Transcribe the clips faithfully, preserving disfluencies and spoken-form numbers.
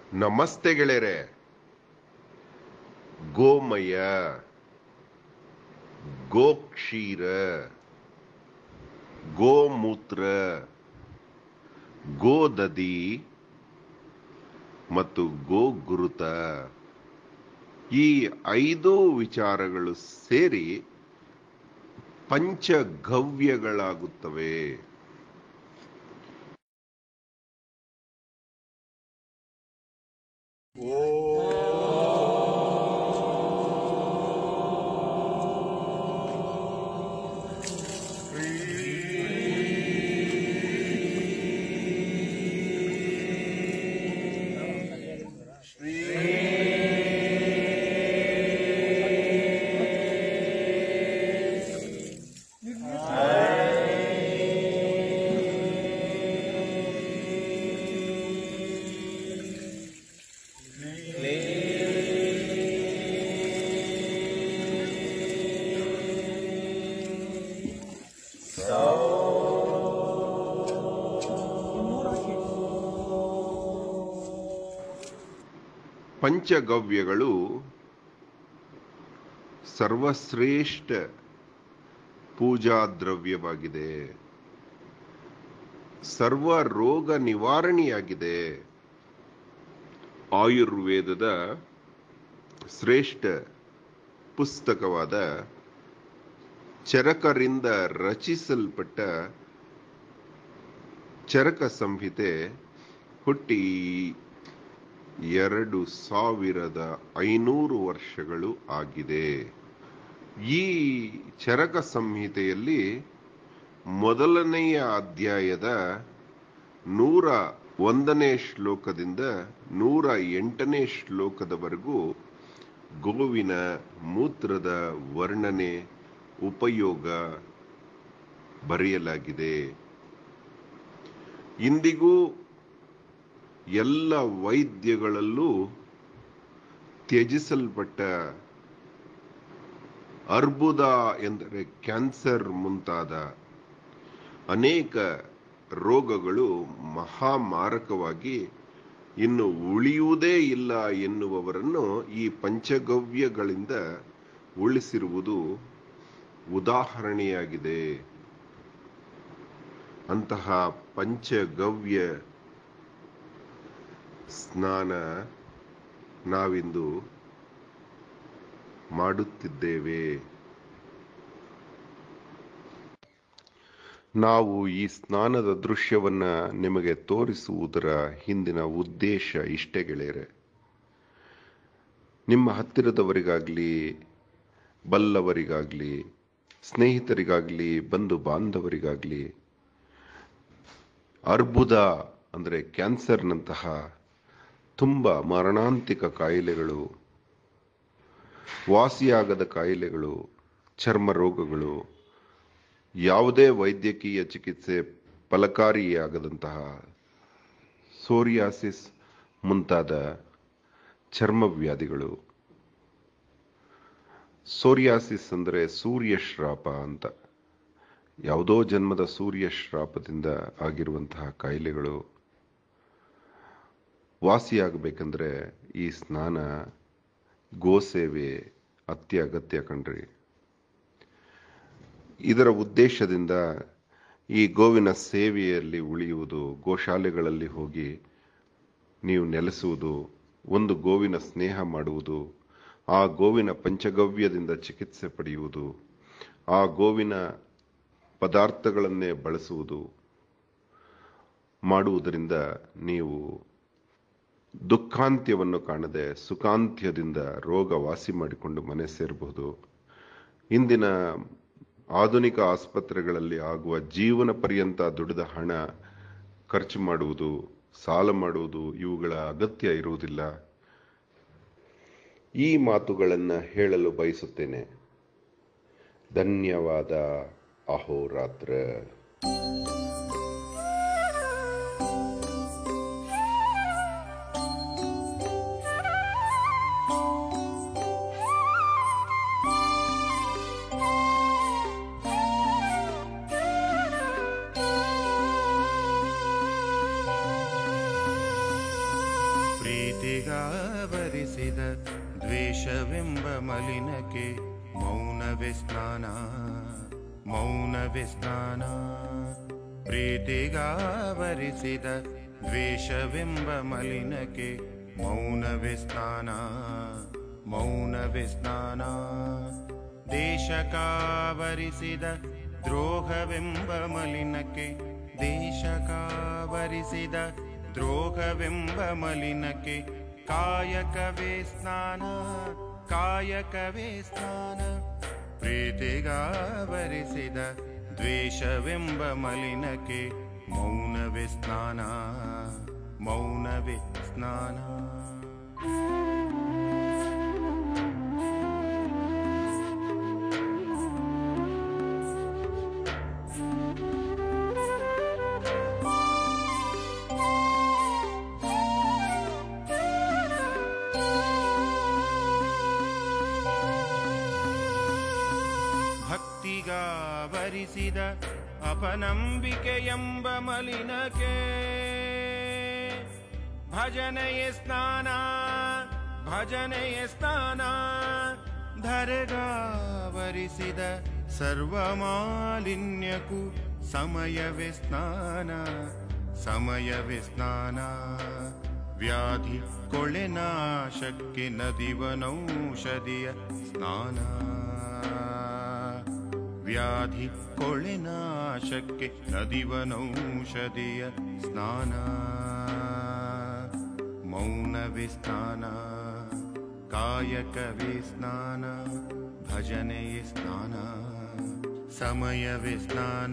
ನಮಸ್ತೆ ಗೆಳೆಯರೆ. ಗೋಮಯ, ಗೋಕ್ಷೀರ, ಗೋಮೂತ್ರ, ಗೋದದಿ ಮತ್ತು ಗೋಗುರುತ ಈ ಐದು ವಿಚಾರಗಳು ಸೇರಿ ಪಂಚಗವ್ಯಗಳಾಗುತ್ತವೆ. ಪಂಚಗವ್ಯಗಳು ಸರ್ವಶ್ರೇಷ್ಠ ಪೂಜಾ ದ್ರವ್ಯವಾಗಿದೆ. ಸರ್ವ ರೋಗ ನಿವಾರಣೆಯಾಗಿದೆ. ಆಯುರ್ವೇದದ ಶ್ರೇಷ್ಠ ಪುಸ್ತಕವಾದ ಚರಕರಿಂದ ರಚಿಸಲ್ಪಟ್ಟ ಚರಕ ಸಂಹಿತೆ ಹುಟ್ಟಿ ಎರಡು ಸಾವಿರದ ಐನೂರು ವರ್ಷಗಳು ಆಗಿದೆ. ಈ ಚರಕ ಸಂಹಿತೆಯಲ್ಲಿ ಮೊದಲನೆಯ ಅಧ್ಯಾಯದ ನೂರ ಒಂದನೇ ಶ್ಲೋಕದಿಂದ ನೂರ ಎಂಟನೇ ಶ್ಲೋಕದವರೆಗೂ ಗೋವಿನ ಮೂತ್ರದ ವರ್ಣನೆ, ಉಪಯೋಗ ಬರೆಯಲಾಗಿದೆ. ಇಂದಿಗೂ ಎಲ್ಲ ವೈದ್ಯಗಳಲ್ಲೂ ತ್ಯಜಿಸಲ್ಪಟ್ಟ ಅರ್ಬುದ ಎಂದರೆ ಕ್ಯಾನ್ಸರ್ ಮುಂತಾದ ಅನೇಕ ರೋಗಗಳು ಮಹಾಮಾರಕವಾಗಿ ಇನ್ನು ಉಳಿಯುವುದೇ ಇಲ್ಲ ಎನ್ನುವವರನ್ನು ಈ ಪಂಚಗವ್ಯಗಳಿಂದ ಉಳಿಸಿರುವುದು ಉದಾಹರಣೆಯಾಗಿದೆ. ಅಂತಹ ಪಂಚಗವ್ಯ ಸ್ನಾನ ನಾವಿಂದು ಮಾಡುತ್ತಿದ್ದೇವೆ. ನಾವು ಈ ಸ್ನಾನದ ದೃಶ್ಯವನ್ನ ನಿಮಗೆ ತೋರಿಸುವುದರ ಹಿಂದಿನ ಉದ್ದೇಶ ಇಷ್ಟೇ ಗೆಳೆಯರೆ. ನಿಮ್ಮ ಹತ್ತಿರದವರಿಗಾಗ್ಲಿ, ಬಲ್ಲವರಿಗಾಗ್ಲಿ, ಸ್ನೇಹಿತರಿಗಾಗ್ಲಿ, ಬಂಧು ಬಾಂಧವರಿಗಾಗ್ಲಿ ಅರ್ಬುದ ಅಂದರೆ ಕ್ಯಾನ್ಸರ್ನಂತಹ ತುಂಬ ಮಾರಣಾಂತಿಕ ಕಾಯಿಲೆಗಳು, ವಾಸಿಯಾಗದ ಕಾಯಿಲೆಗಳು, ಚರ್ಮ ರೋಗಗಳು, ಯಾವುದೇ ವೈದ್ಯಕೀಯ ಚಿಕಿತ್ಸೆ ಫಲಕಾರಿಯಾಗದಂತಹ ಸೋರಿಯಾಸಿಸ್ ಮುಂತಾದ ಚರ್ಮವ್ಯಾಧಿಗಳು. ಸೋರಿಯಾಸಿಸ್ ಅಂದರೆ ಸೂರ್ಯ ಶ್ರಾಪ ಅಂತ. ಯಾವುದೋ ಜನ್ಮದ ಸೂರ್ಯ ಶ್ರಾಪದಿಂದ ಆಗಿರುವಂತಹ ಕಾಯಿಲೆಗಳು ವಾಸಿಯಾಗಬೇಕಂದ್ರೆ ಈ ಸ್ನಾನ, ಗೋಸೇವೆ ಅತ್ಯಗತ್ಯ ಕಣ್ರಿ. ಇದರ ಉದ್ದೇಶದಿಂದ ಈ ಗೋವಿನ ಸೇವೆಯಲ್ಲಿ ಉಳಿಯುವುದು, ಗೋಶಾಲೆಗಳಲ್ಲಿ ಹೋಗಿ ನೀವು ನೆಲೆಸುವುದು, ಒಂದು ಗೋವಿನ ಸ್ನೇಹ ಮಾಡುವುದು, ಆ ಗೋವಿನ ಪಂಚಗವ್ಯದಿಂದ ಚಿಕಿತ್ಸೆ ಪಡೆಯುವುದು, ಆ ಗೋವಿನ ಪದಾರ್ಥಗಳನ್ನೇ ಬಳಸುವುದು ಮಾಡುವುದರಿಂದ ನೀವು ದುಃಖಾಂತ್ಯವನ್ನು ಕಾಣದೆ ಸುಖಾಂತ್ಯದಿಂದ ರೋಗ ವಾಸಿ ಮಾಡಿಕೊಂಡು ಮನೆ ಸೇರಬಹುದು. ಇಂದಿನ ಆಧುನಿಕ ಆಸ್ಪತ್ರೆಗಳಲ್ಲಿ ಆಗುವ ಜೀವನ ಪರ್ಯಂತ ದುಡಿದ ಹಣ ಖರ್ಚು ಮಾಡುವುದು, ಸಾಲ ಮಾಡುವುದು ಇವುಗಳ ಅಗತ್ಯ ಇರುವುದಿಲ್ಲ. ಈ ಮಾತುಗಳನ್ನು ಹೇಳಲು ಬಯಸುತ್ತೇನೆ. ಧನ್ಯವಾದ. ಅಹೋರಾತ್ರ. ಪ್ರೀತಿ ಪ್ರೀತಿಗಾವರಿಸಿದ ದ್ವೇಷವೆಂಬ ಮಲಿನಕ್ಕೆ ಮೌನವೇ ಸ್ನಾನ, ಮೌನವೇ ಸ್ನಾನ. ಪ್ರೀತಿಗಾವರಿಸಿದ ದ್ವೇಷವೆಂಬ ಮಲಿನಕ್ಕೆ ಮೌನವೇ ಸ್ನಾನ, ಮೌನವೇ ಸ್ನಾನ. ದೇಶಕಾವರಿಸಿದ ದ್ರೋಹವೆಂಬ ಮಲಿನಕ್ಕೆ, ದೇಶಕಾವರಿಸಿದ ದ್ರೋಹವೆಂಬ ಮಲಿನಕ್ಕೆ ಕಾಯಕವೇ ಸ್ನಾನ, ಕಾಯಕವೇ ಸ್ನಾನ. ಪ್ರೀತಿಗಾವರಿಸಿದ ದ್ವೇಷವೆಂಬ ಮಲಿನಕ್ಕೆ ಮೌನವೇ ಸ್ನಾನ, ಮೌನವೇ ಸ್ನಾನ. ಭಕ್ತಿಗಾವರಿಸಿದ ಅಪನಂಬಿಕೆಯೆಂಬ ಮಲಿನಕ್ಕೆ ಭಜನೆಯ ಸ್ನಾನ, ಭಜನೆಯ ಸ್ನಾನ. ಧರೆಗಾವರಿಸಿದ ಸರ್ವಮಾಲಿನ್ಯಕ್ಕೂ ಸಮಯವೇ ಸ್ನಾನ, ಸಮಯವೇ ಸ್ನಾನ. ವ್ಯಾಧಿ ಕೊಳೆನಾಶಕ್ಕೆ ನದಿವನೌಷಧಿಯ ಸ್ನಾನ, ವ್ಯಾಧಿ ಕೊಳೆನಾಶಕ್ಕೆ ನದಿವನೌಷಧಿಯ ಸ್ನಾನ. ಮೌನವೇ ಸ್ನಾನ, ಕಾಯಕವೇ ಸ್ನಾನ, ಭಜನೆಯೇ ಸ್ನಾನ, ಸಮಯವೇ ಸ್ನಾನ.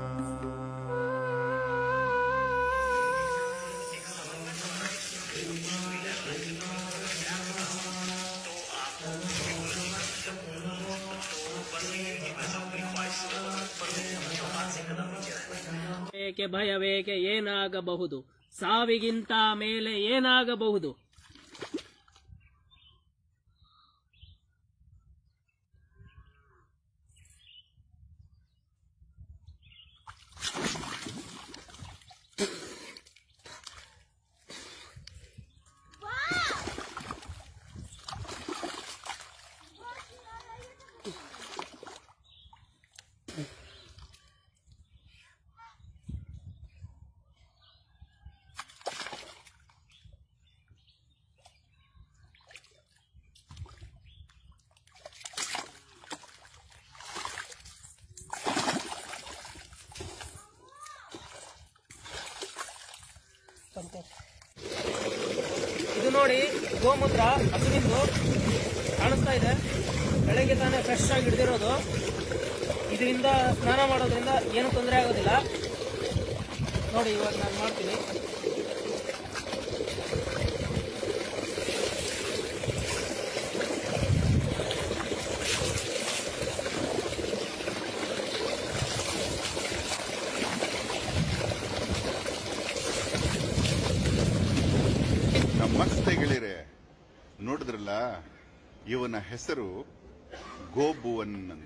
ಏಕೆ ಭಯವೇಕೆ, ಏನಾಗಬಹುದು, ಸಾವಿಗಿಂತ ಮೇಲೆ ಏನಾಗಬಹುದು. ಇದು ನೋಡಿ ಗೋಮೂತ್ರ ಹಸುವಿಂದು ಕಾಣಿಸ್ತಾ ಇದೆ. ಬೆಳಗ್ಗೆ ತಾನೇ ಫ್ರೆಶ್ ಆಗಿ ಹಿಡಿದಿರೋದು. ಇದರಿಂದ ಸ್ನಾನ ಮಾಡೋದ್ರಿಂದ ಏನು ತೊಂದರೆ ಆಗೋದಿಲ್ಲ. ನೋಡಿ ಇವಾಗ ನಾನು ಮಾಡ್ತೀನಿ. ನಮಸ್ತೆ ಗೆಳೆಯರೆ, ನೋಡಿದ್ರಲ್ಲ, ಇವನ ಹೆಸರು ಗೋಭುವನ್ ಅಂತ.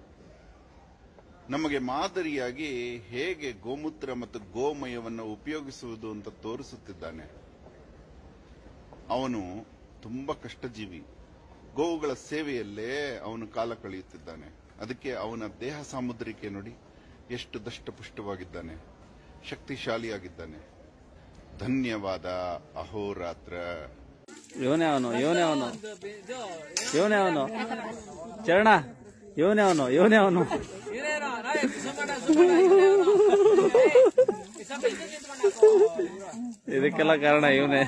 ನಮಗೆ ಮಾದರಿಯಾಗಿ ಹೇಗೆ ಗೋಮೂತ್ರ ಮತ್ತು ಗೋಮಯವನ್ನು ಉಪಯೋಗಿಸುವುದು ಅಂತ ತೋರಿಸುತ್ತಿದ್ದಾನೆ. ಅವನು ತುಂಬಾ ಕಷ್ಟಜೀವಿ. ಗೋವುಗಳ ಸೇವೆಯಲ್ಲೇ ಅವನು ಕಾಲ ಕಳೆಯುತ್ತಿದ್ದಾನೆ. ಅದಕ್ಕೆ ಅವನ ದೇಹ ಸಾಮುದ್ರಿಕೆ ನೋಡಿ ಎಷ್ಟು ದಷ್ಟಪುಷ್ಟವಾಗಿದ್ದಾನೆ, ಶಕ್ತಿಶಾಲಿಯಾಗಿದ್ದಾನೆ. ಧನ್ಯವಾದ. ಅಹೋರಾತ್ರ. ಇವನೇ ಅವನು, ಇವನೇ ಅವನು, ಇವನೇ ಅವನು ಚರಣ, ಇವನೇ ಅವನು, ಇವನೇ ಅವನು. ಇದಕ್ಕೆಲ್ಲ ಕಾರಣ ಇವನೇ.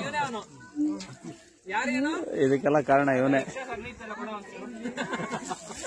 ಇದಕ್ಕೆಲ್ಲ ಕಾರಣ ಇವನೇ.